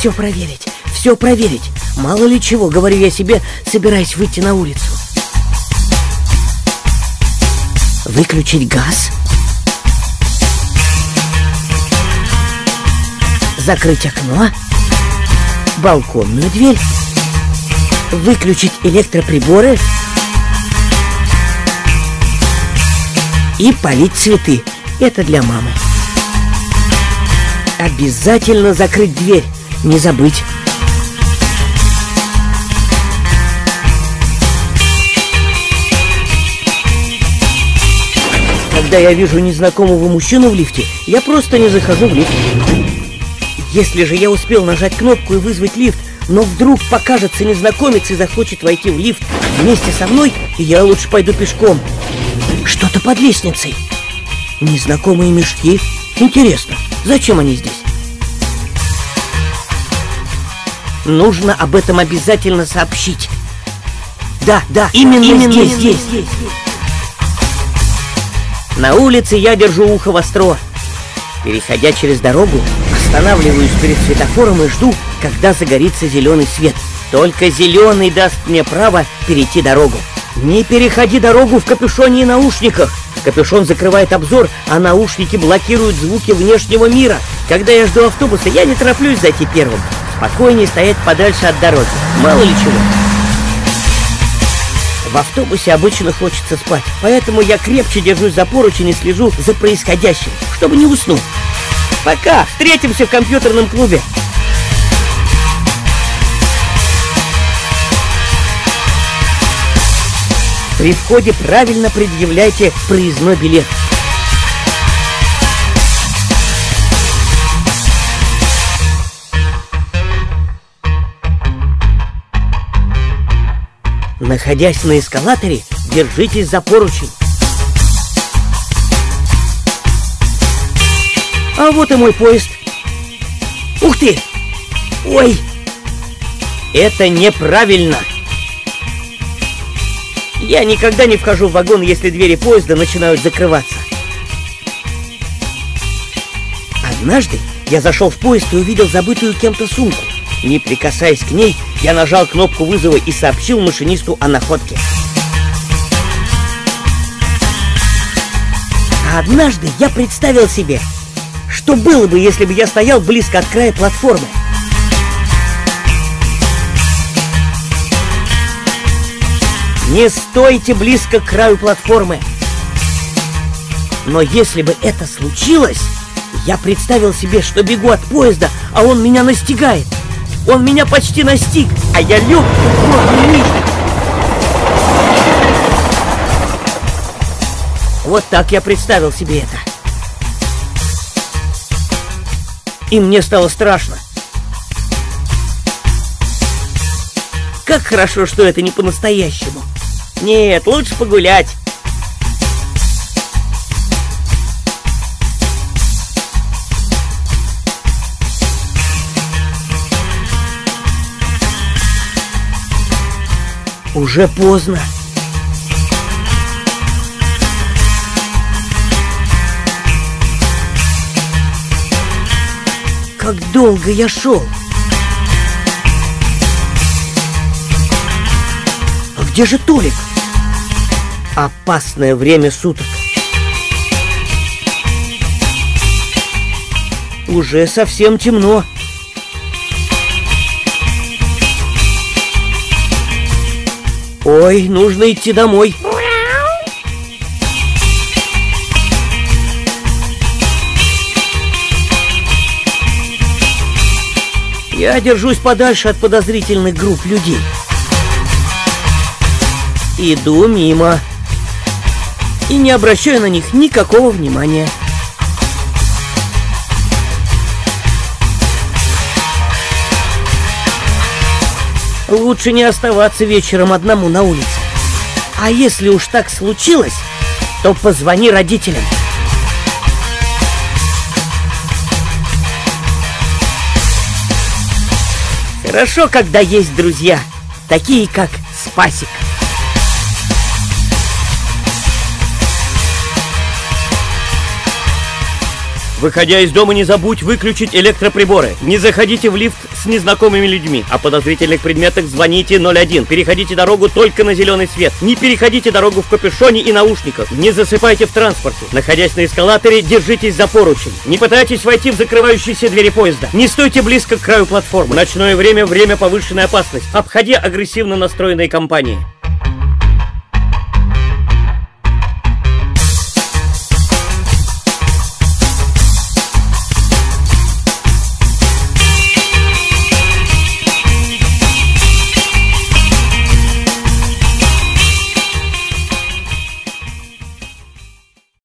все проверить, все проверить. Мало ли чего, говорю я себе, собираясь выйти на улицу. Выключить газ. Закрыть окно. Балконную дверь. Выключить электроприборы. И полить цветы. Это для мамы. Обязательно закрыть дверь. Не забыть. Когда я вижу незнакомого мужчину в лифте, я просто не захожу в лифт. Если же я успел нажать кнопку и вызвать лифт, но вдруг покажется незнакомец и захочет войти в лифт вместе со мной, я лучше пойду пешком. Что-то под лестницей. Незнакомые мешки. Интересно, зачем они здесь? Нужно об этом обязательно сообщить. Да, именно здесь. На улице я держу ухо востро. Переходя через дорогу, останавливаюсь перед светофором и жду, когда загорится зеленый свет. Только зеленый даст мне право перейти дорогу. Не переходи дорогу в капюшоне и наушниках. Капюшон закрывает обзор, а наушники блокируют звуки внешнего мира. Когда я жду автобуса, я не тороплюсь зайти первым. Спокойнее стоять подальше от дороги. Мало ли чего. В автобусе обычно хочется спать, поэтому я крепче держусь за поручень и слежу за происходящим, чтобы не уснуть. Пока! Встретимся в компьютерном клубе! При входе правильно предъявляйте проездной билет. Находясь на эскалаторе, держитесь за поручень. А вот и мой поезд. Ух ты! Ой! Это неправильно! Я никогда не вхожу в вагон, если двери поезда начинают закрываться. Однажды я зашел в поезд и увидел забытую кем-то сумку. Не прикасаясь к ней, я нажал кнопку вызова и сообщил машинисту о находке. А однажды я представил себе, что было бы, если бы я стоял близко от края платформы. Не стойте близко к краю платформы. Но если бы это случилось, я представил себе, что бегу от поезда, а он меня настигает. Он меня почти настиг, а я лег как можно ниже. Вот так я представил себе это. И мне стало страшно. Как хорошо, что это не по-настоящему. Нет, лучше погулять. Уже поздно. Как долго я шел. А где же Толик? Опасное время суток. Уже совсем темно. Ой, нужно идти домой. Я держусь подальше от подозрительных групп людей. Иду мимо. И не обращаю на них никакого внимания. Лучше не оставаться вечером одному на улице. А если уж так случилось, то позвони родителям. Хорошо, когда есть друзья, такие как Спасик. Выходя из дома, не забудь выключить электроприборы. Не заходите в лифт с незнакомыми людьми. О подозрительных предметах звоните 01. Переходите дорогу только на зеленый свет. Не переходите дорогу в капюшоне и наушниках. Не засыпайте в транспорте. Находясь на эскалаторе, держитесь за поручень. Не пытайтесь войти в закрывающиеся двери поезда. Не стойте близко к краю платформы. В ночное время — время повышенной опасности. Обходи агрессивно настроенные компании.